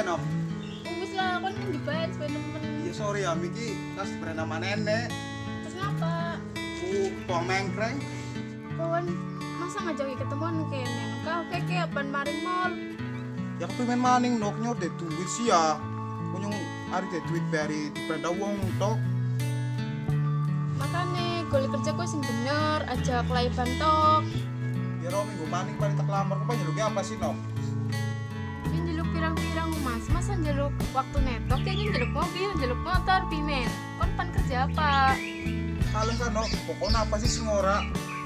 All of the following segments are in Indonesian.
no? Wis lah, kan dibayar sebagai temen. Iya sorry ya, Miki kas diberi nama nenek. Terus ngapa? Bawang mengkreng. Kawan, masa ngajaki ketemuan kene? Kau keke apaan maring mall? Ya kepengen maning nok nyor de duit sih ya. Kunyung hari de duit bari diberi wong tok. Makanya golek kerja kok sing bener, aja kelaiban tok. Ya ro minggu maning bari tak lamar kok njaluknya apa sih nok? Yang jaluk pirang-pirang mas, masa jaluk waktu netok, kayak jaluk mobil, jaluk motor, pimen. Kon pan kerja apa? Kalem kan nok, pokoknya apa sih sing ora?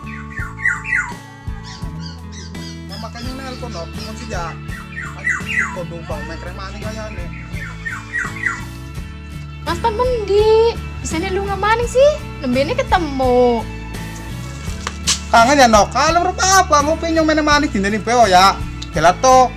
Nah makanya nelpon nok, mau sih ya. Kodong bawang mengkreng maning kayaknya. Mas pan mendi, bisanya lu ngamaning sih? Lembene ketemu. Kangen ya nok, kalem apa? Mau penyong maning maning dindani beo ya. Gelat to.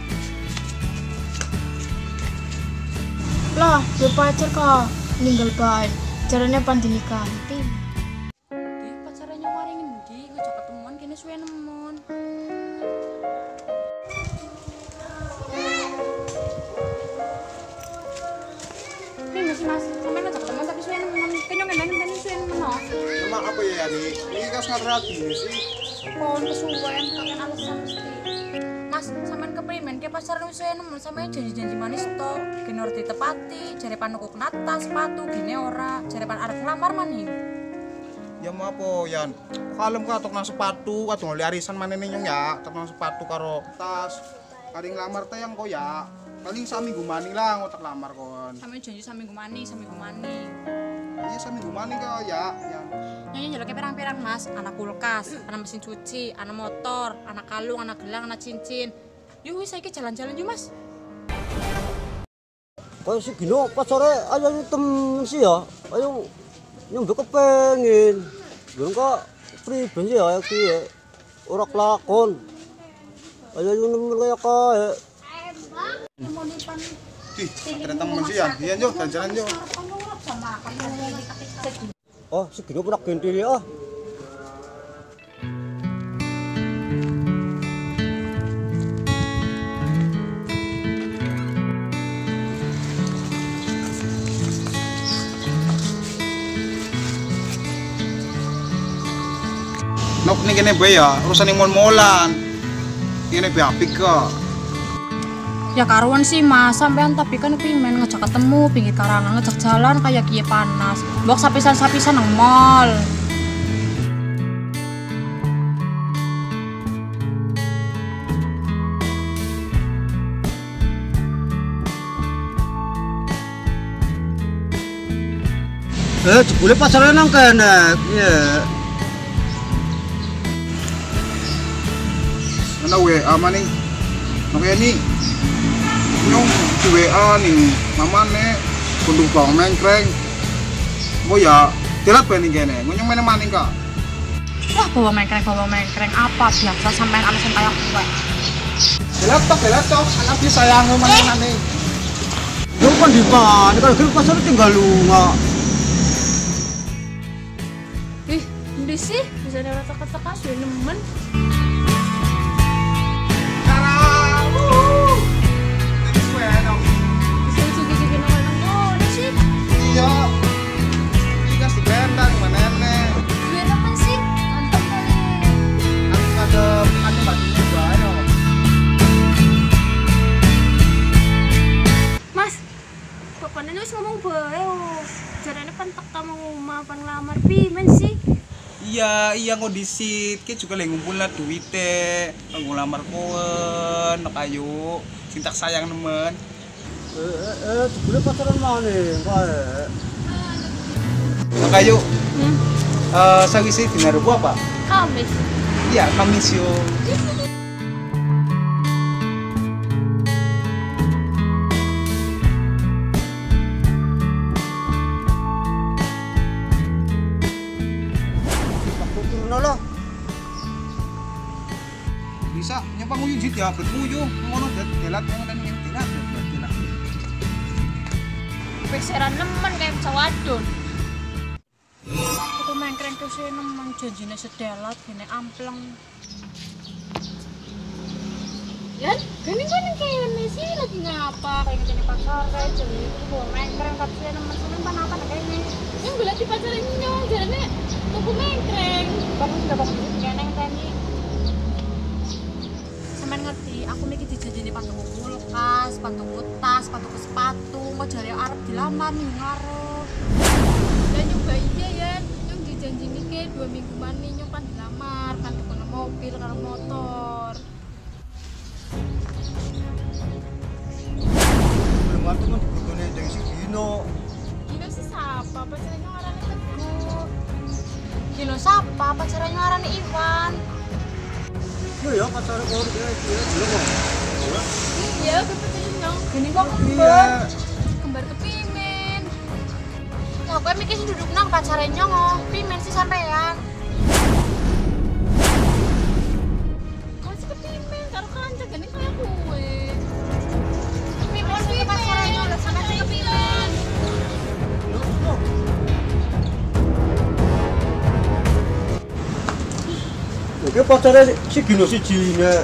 Lah, gue pacar kah? Ninggal baik. Caranya pan dinikahin. Di pacarnya maring endi? Ngajak ketemuan kene suwe nemon. Ini masih mas, sampe ngajak ketemuan tapi suwe nemon. Penyong ngene suwe nemon. Emang apa ya nih? Ini kan sangat rapi sih. Kon kesuwen pakai alasan mesti. Mas, sampean keprimen ke pasaran wis nemen sampeyan janji-janji manis to. Gene ora ditepati, jare panukuk nata sepatu gene ora, jare pan arep nglamar maning. Ya mau apa Yan? Kalem ka tok nang sepatu, kadang oleh arisan manene nyong ya, tok nang sepatu karo tas. Kari nglamar tayang kok ya. Paling saminggu maning lah ngotak lamar kon. Sampeyan janji saminggu maning. Iya saminggu maning kok ya, Yan. Nyanyi njaluk pirang-pirang Mas, anak kulkas, anak mesin cuci, anak motor, anak kalung, anak gelang, anak cincin. Yuk wis saiki jalan-jalan yuk Mas. Kayak si Gino pasare aja temen sih ya. Ayo yang udah kepengen. Gino kok pribadi sih ya ki ora kelakon. Ayo nemen kayak kae. Ada temen sih ya. Iya yo jalan-jalan yo. Oh, si Gino pernah ganti ya. Nok nih kene bae ya, urusan mol-molan. Kene bae apik kok. Ya karuan sih Mas, sampean tapi kan pengen ngajak ketemu, pinggir karangan ngajak jalan kayak kiye panas. Mbok sapisan-sapisan nang mall. Jebule pasare nang kene. Iya. Mana WA maning? Nok ini nyong di WA nih, mamane kundung bawang mengkreng. Oh ya, telat bening kene. Nyong mana maning kak? Wah, bawa mengkreng apa biasa sampean alasan kayak gue. Telat tok, anak di sayang mana. Yo kan di mana? Kalau ke pasar tinggal lunga. Ih, endi sih? Bisa ada teka-teka suwe nemen. Bisa gigi nang ngono sih. Iya, ini kan di bentang manene. Duwe nemen sih, mantap kali. Ada bajunya bayo. Mas, kok panen wis ngomong bae. Jarane pan teka mau ngomah pan nglamar pimen sih? Iya ngodisit, kita juga lagi ngumpul lah duitnya, ngelamar koen, nak ayo, cinta sayang nemen. Jebule pasaran maneh kae. Nak ayo, sawise dina Rebo apa? Kamis. Iya, Kamis yo. Bisa nyapa nguyujit ya, betuyu, ngono delat ngono yang delat. Peseran nemen kayak cawadon. Aku mengkreng kesini nemen janjine sedelat gini ampleng. Ya, gini kan yang kayaknya sih lagi ngapa kayak ngeceni pacar kayak jadi itu gue mengkreng katanya nemen-nemen apa kayaknya yang gue lagi pacarin nyong jalannya tuku mengkreng kamu sudah bangun di keneng tadi sampean ngerti aku mikir dijanjini pantuku kulkas, pantuku tas, pantuku sepatu mau jari arep dilamar nih ngarep dan nyoba iya ya nyong dijanjini ke 2 minggu mani nyong kan dilamar kan tuku mobil karo motor. Mantu kan dibodoni dengan si Gino. Gino sih siapa? Pacarnya ngarani Teguh. Gino siapa? Pacarnya ngarani Iwan. Ya pacarnya kau dia jelek kok. Iya, gue pacarnya nyong. Gini kok kembar kepimen. Nah, gue mikir sih duduk nang pacarnya nyong oh. Pimen sih sampean. Kau sih kepimen, karo kanca gini kayak gue. Oke pacarnya si Gino si Jina.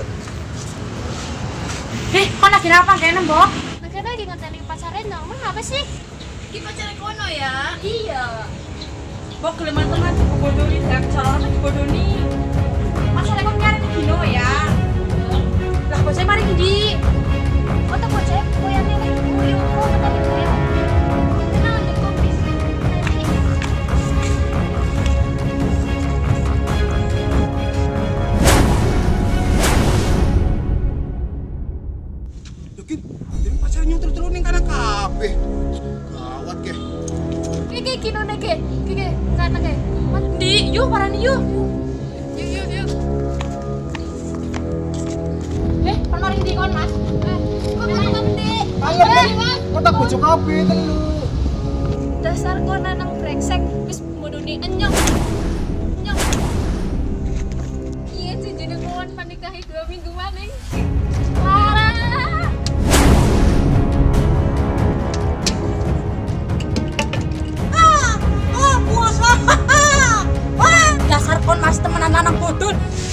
Kok lagi apa kayaknya mbok? Mereka lagi ngeteni pacarnya dong, apa sih? Ki pacarnya kono ya? Iya. Mbok keleman teman dibodoni dan calon dibodoni. Masalah kok nyari Gino ya? Lah kok saya mari di. Oh, tak bocah yang nenek ibu, ibu, tadi saya. Kenal deh kopi. Tadi. Yakin, jadi pacarnya terus ning kana kabeh. Gawat ke. Ki Gino nek ki kana ke. Di, yuk parani yuk. Yuk. Pernah ring di kon Mas. Kok ngerti? Kok tak bojo kabeh telu. Dasar kona nang brengsek, wis bodoni enyong. Nyong. Iya, janjine kon panikahi 2 minggu maning. Parah. Dasar kon Mas temenan anak bodon.